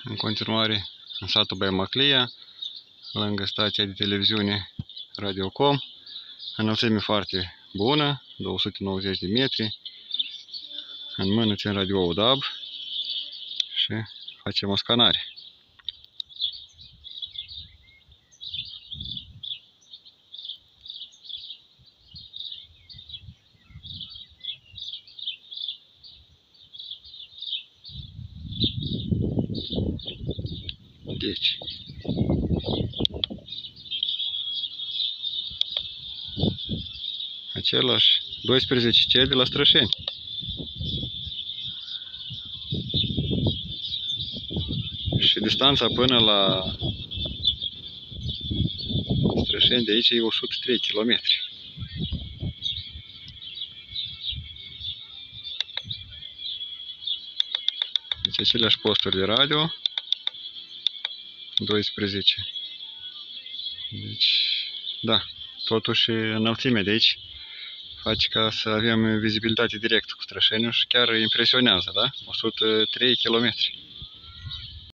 în continuare în satul Baia Maclia, lângă stația de televiziune Radiocom. Înălțime foarte bună, 290 de metri. În mână țin radio DAB și facem o scanare. Deci, același 12C de la Strășeni. Și distanța până la Strășeni de aici e 103 km. Deci aceleași posturi de radio, 12. Deci, da, totuși înălțimea de aici face ca să avem vizibilitate directă cu Strășeniul și chiar impresionează, da? 103 km.